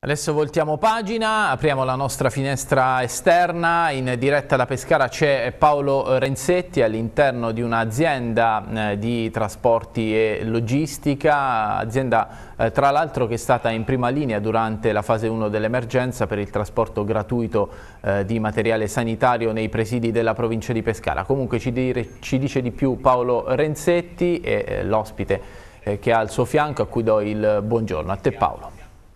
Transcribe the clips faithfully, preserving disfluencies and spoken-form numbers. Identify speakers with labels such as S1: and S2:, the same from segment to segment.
S1: Adesso voltiamo pagina, apriamo la nostra finestra esterna, in diretta da Pescara c'è Paolo Renzetti all'interno di un'azienda eh, di trasporti e logistica, azienda eh, tra l'altro che è stata in prima linea durante la fase uno dell'emergenza per il trasporto gratuito eh, di materiale sanitario nei presidi della provincia di Pescara. Comunque ci, dire, ci dice di più Paolo Renzetti e eh, l'ospite eh, che ha al suo fianco, a cui do il buongiorno. A te Paolo.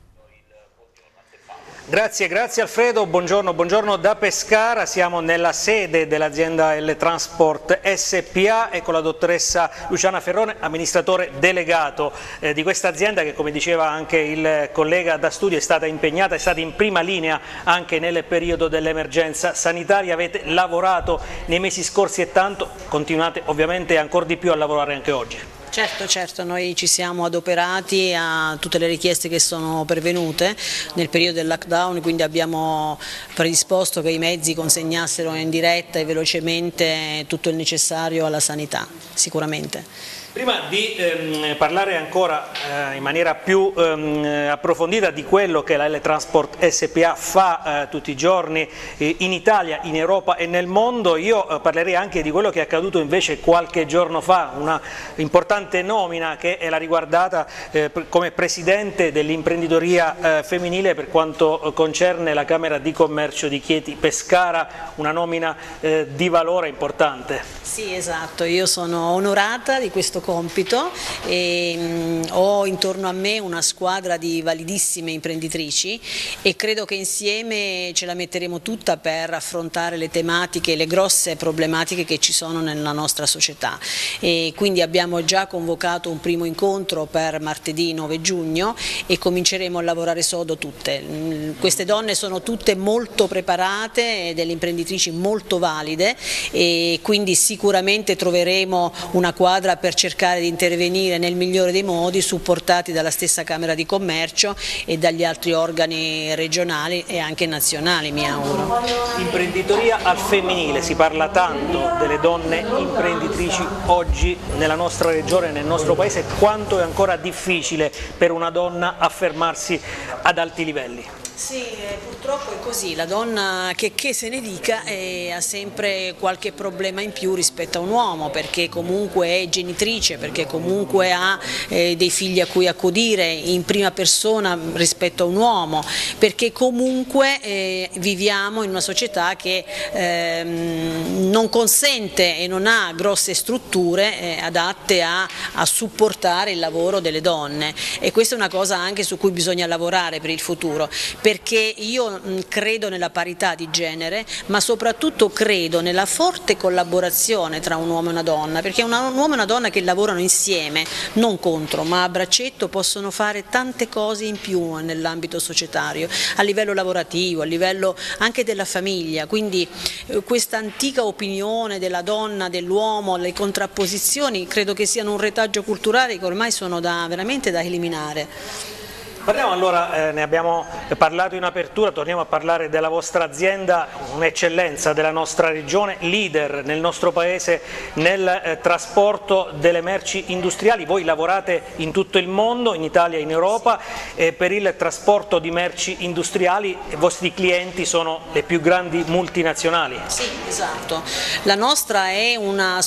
S2: Grazie, grazie Alfredo, buongiorno, buongiorno da Pescara, siamo nella sede dell'azienda L Transport S P A e con la dottoressa Luciana Ferrone, amministratore delegato eh, di questa azienda che, come diceva anche il collega da studio, è stata impegnata, è stata in prima linea anche nel periodo dell'emergenza sanitaria. Avete lavorato nei mesi scorsi e tanto, continuate ovviamente ancora di più a lavorare anche oggi.
S3: Certo, certo, noi ci siamo adoperati a tutte le richieste che sono pervenute nel periodo del lockdown, quindi abbiamo predisposto che i mezzi consegnassero in diretta e velocemente tutto il necessario alla sanità, sicuramente.
S2: Prima di ehm, parlare ancora eh, in maniera più ehm, approfondita di quello che la L Transport S P A fa eh, tutti i giorni eh, in Italia, in Europa e nel mondo, io eh, parlerei anche di quello che è accaduto invece qualche giorno fa, una importante nomina che è la riguardata eh, come presidente dell'imprenditoria eh, femminile per quanto concerne la Camera di Commercio di Chieti Pescara, una nomina eh, di valore importante.
S3: Sì, esatto, io sono onorata di questo compito e mh, ho intorno a me una squadra di validissime imprenditrici e credo che insieme ce la metteremo tutta per affrontare le tematiche, le grosse problematiche che ci sono nella nostra società. E quindi abbiamo già convocato un primo incontro per martedì nove giugno e cominceremo a lavorare sodo tutte. Queste donne sono tutte molto preparate, delle imprenditrici molto valide e quindi sicuramente troveremo una quadra per cercare di intervenire nel migliore dei modi, supportati dalla stessa Camera di Commercio e dagli altri organi regionali e anche nazionali, mi auguro.
S2: Imprenditoria al femminile, si parla tanto delle donne imprenditrici oggi nella nostra regione, nel nostro paese, quanto è ancora difficile per una donna affermarsi ad alti livelli?
S3: Sì, purtroppo è così, la donna che, che se ne dica eh, ha sempre qualche problema in più rispetto a un uomo, perché comunque è genitrice, perché comunque ha eh, dei figli a cui accudire in prima persona rispetto a un uomo, perché comunque eh, viviamo in una società che eh, non consente e non ha grosse strutture eh, adatte a, a supportare il lavoro delle donne, e questa è una cosa anche su cui bisogna lavorare per il futuro, perché io credo nella parità di genere, ma soprattutto credo nella forte collaborazione tra un uomo e una donna, perché una, un uomo e una donna che lavorano insieme, non contro, ma a braccetto, possono fare tante cose in più nell'ambito societario, a livello lavorativo, a livello anche della famiglia. Quindi eh, questa antica opinione della donna, dell'uomo, le contrapposizioni, credo che siano un retaggio culturale che ormai sono da, veramente da eliminare.
S2: Parliamo allora, eh, ne abbiamo parlato in apertura, torniamo a parlare della vostra azienda, un'eccellenza della nostra regione, leader nel nostro paese nel eh, trasporto delle merci industriali. Voi lavorate in tutto il mondo, in Italia e in Europa, eh, per il trasporto di merci industriali, e i vostri clienti sono le più grandi multinazionali.
S3: Sì, esatto. La nostra è una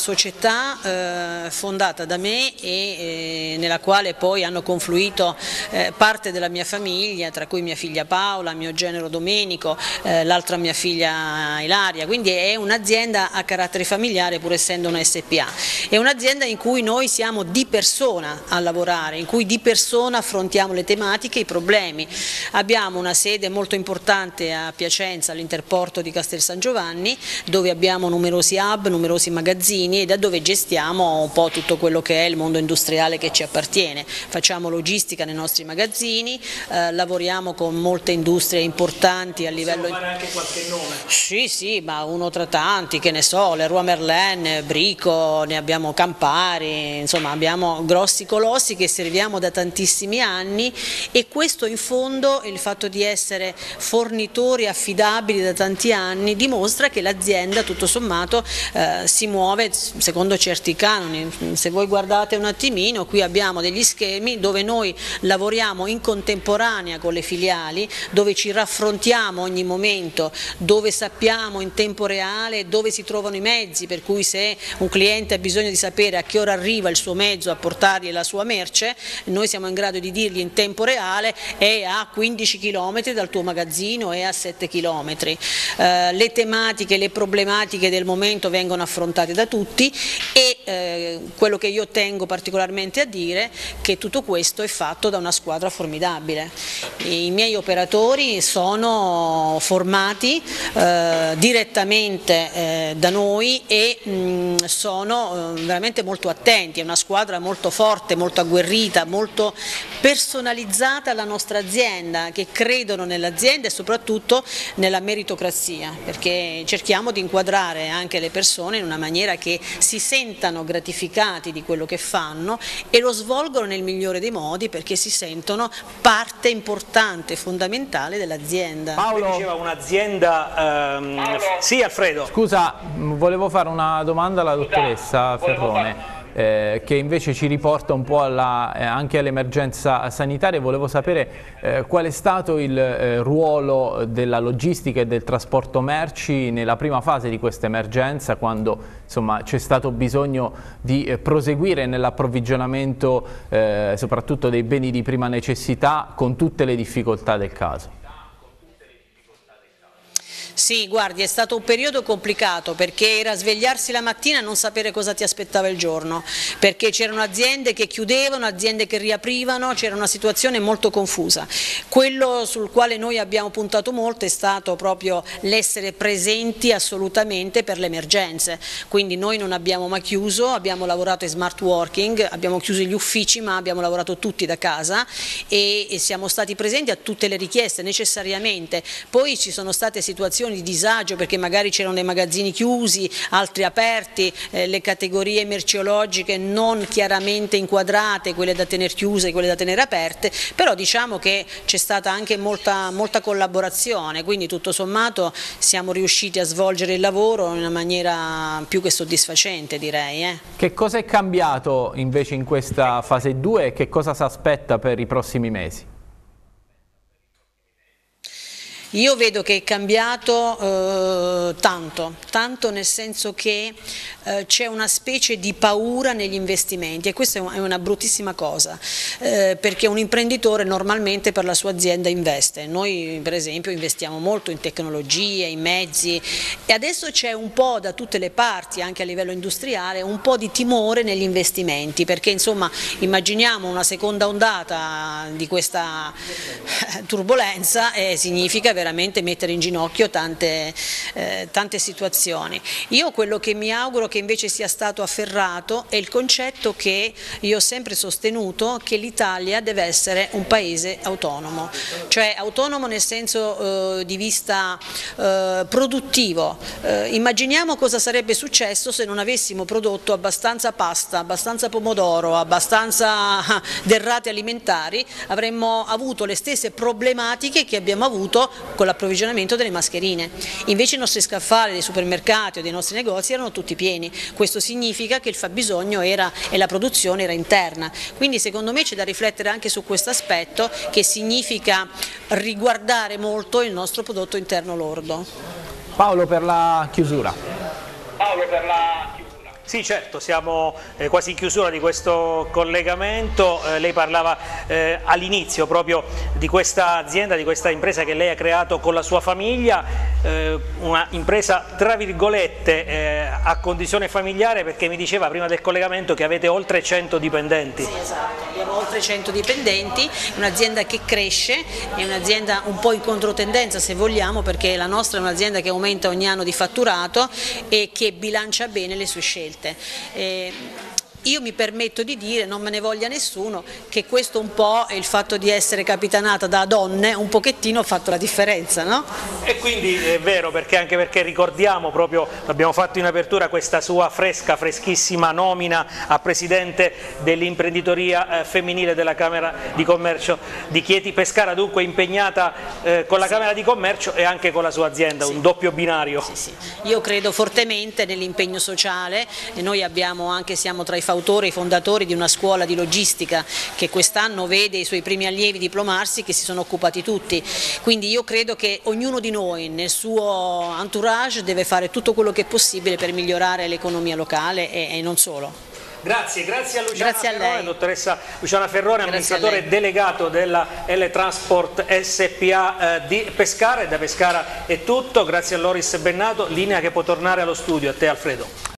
S3: società eh, fondata da me e eh, nella quale poi hanno confluito eh, parte della mia famiglia, tra cui mia figlia Paola, mio genero Domenico, eh, l'altra mia figlia Ilaria, quindi è un'azienda a carattere familiare pur essendo una S P A, è un'azienda in cui noi siamo di persona a lavorare, in cui di persona affrontiamo le tematiche, i problemi. Abbiamo una sede molto importante a Piacenza, all'Interporto di Castel San Giovanni, dove abbiamo numerosi hub, numerosi magazzini e da dove gestiamo un po' tutto quello che è il mondo industriale che ci appartiene. Facciamo logistica nei nostri magazzini, Eh, lavoriamo con molte industrie importanti a livello.
S2: Possiamo fare anche qualche nome?
S3: Sì, sì, ma uno tra tanti, che ne so, Leroy Merlin, Brico, ne abbiamo Campari, insomma abbiamo grossi colossi che serviamo da tantissimi anni, e questo in fondo, il fatto di essere fornitori affidabili da tanti anni, dimostra che l'azienda tutto sommato eh, si muove secondo certi canoni. Se voi guardate un attimino, qui abbiamo degli schemi dove noi lavoriamo in contemporanea con le filiali, dove ci raffrontiamo ogni momento, dove sappiamo in tempo reale dove si trovano i mezzi, per cui se un cliente ha bisogno di sapere a che ora arriva il suo mezzo a portargli la sua merce, noi siamo in grado di dirgli in tempo reale è a quindici chilometri dal tuo magazzino, è a sette chilometri. Eh, le tematiche, le problematiche del momento vengono affrontate da tutti e eh, quello che io tengo particolarmente a dire è che tutto questo è fatto da una squadra formidabile. I miei operatori sono formati eh, direttamente eh, da noi e mh, sono eh, veramente molto attenti, è una squadra molto forte, molto agguerrita, molto personalizzata alla nostra azienda, che credono nell'azienda e soprattutto nella meritocrazia, perché cerchiamo di inquadrare anche le persone in una maniera che si sentano gratificati di quello che fanno e lo svolgono nel migliore dei modi, perché si sentono parte importante, fondamentale dell'azienda.
S2: Paolo diceva un'azienda, ehm... sì Alfredo.
S1: Scusa, volevo fare una domanda alla dottoressa Ferrone. Eh, che invece ci riporta un po' alla, eh, anche all'emergenza sanitaria. Volevo sapere eh, qual è stato il eh, ruolo della logistica e del trasporto merci nella prima fase di questa emergenza, quando c'è stato bisogno di eh, proseguire nell'approvvigionamento eh, soprattutto dei beni di prima necessità, con tutte le difficoltà del caso.
S3: Sì, guardi, è stato un periodo complicato, perché era svegliarsi la mattina e non sapere cosa ti aspettava il giorno, perché c'erano aziende che chiudevano, aziende che riaprivano, c'era una situazione molto confusa. Quello sul quale noi abbiamo puntato molto è stato proprio l'essere presenti assolutamente per le emergenze, quindi noi non abbiamo mai chiuso, abbiamo lavorato in smart working, abbiamo chiuso gli uffici ma abbiamo lavorato tutti da casa e, e siamo stati presenti a tutte le richieste necessariamente. Poi ci sono state situazioni di disagio perché magari c'erano dei magazzini chiusi, altri aperti, eh, le categorie merceologiche non chiaramente inquadrate, quelle da tenere chiuse e quelle da tenere aperte, però diciamo che c'è stata anche molta, molta collaborazione, quindi tutto sommato siamo riusciti a svolgere il lavoro in una maniera più che soddisfacente, direi. Eh.
S1: Che cosa è cambiato invece in questa fase due e che cosa si aspetta per i prossimi mesi?
S3: Io vedo che è cambiato eh, tanto, tanto nel senso che eh, c'è una specie di paura negli investimenti e questa è una bruttissima cosa, eh, perché un imprenditore normalmente per la sua azienda investe. Noi per esempio investiamo molto in tecnologie, in mezzi e adesso c'è un po' da tutte le parti, anche a livello industriale, un po' di timore negli investimenti, perché insomma immaginiamo una seconda ondata di questa turbolenza e significa veramente mettere in ginocchio tante, eh, tante situazioni. Io quello che mi auguro che invece sia stato afferrato è il concetto che io ho sempre sostenuto, che l'Italia deve essere un paese autonomo, cioè autonomo nel senso eh, di vista eh, produttivo. Eh, immaginiamo cosa sarebbe successo se non avessimo prodotto abbastanza pasta, abbastanza pomodoro, abbastanza derrate alimentari, avremmo avuto le stesse problematiche che abbiamo avuto con l'approvvigionamento delle mascherine. Invece i nostri scaffali dei supermercati o dei nostri negozi erano tutti pieni, questo significa che il fabbisogno era, e la produzione era interna, quindi secondo me c'è da riflettere anche su questo aspetto, che significa riguardare molto il nostro prodotto interno lordo.
S1: Paolo, per la chiusura.
S2: Paolo per la chiusura. Sì, certo, siamo eh, quasi in chiusura di questo collegamento. Eh, lei parlava eh, all'inizio proprio di questa azienda, di questa impresa che lei ha creato con la sua famiglia, eh, una impresa tra virgolette eh, a condizione familiare, perché mi diceva prima del collegamento che avete oltre cento dipendenti.
S3: Sì, esatto, abbiamo oltre cento dipendenti, è un'azienda che cresce, è un'azienda un po' in controtendenza se vogliamo, perché la nostra è un'azienda che aumenta ogni anno di fatturato e che bilancia bene le sue scelte. Eh, io mi permetto di dire, non me ne voglia nessuno, che questo un po' è il fatto di essere capitanata da donne, un pochettino ha fatto la differenza, no?
S2: E quindi è vero, perché anche perché ricordiamo proprio, abbiamo fatto in apertura questa sua fresca, freschissima nomina a presidente dell'imprenditoria eh, femminile della Camera di Commercio di Chieti Pescara, dunque impegnata eh, con la sì. Camera di Commercio e anche con la sua azienda, sì. Un doppio binario.
S3: Sì, sì. Io credo fortemente nell'impegno sociale e noi abbiamo anche, siamo tra i fautori autore e i fondatori di una scuola di logistica che quest'anno vede i suoi primi allievi diplomarsi, che si sono occupati tutti, quindi io credo che ognuno di noi nel suo entourage deve fare tutto quello che è possibile per migliorare l'economia locale e, e non solo.
S2: Grazie, grazie a Luciana
S3: grazie
S2: Ferrone,
S3: a
S2: dottoressa Luciana Ferrone, amministratore delegato della L Transport S P A eh, di Pescara, e da Pescara è tutto, grazie a Loris Bennato, linea che può tornare allo studio, a te Alfredo.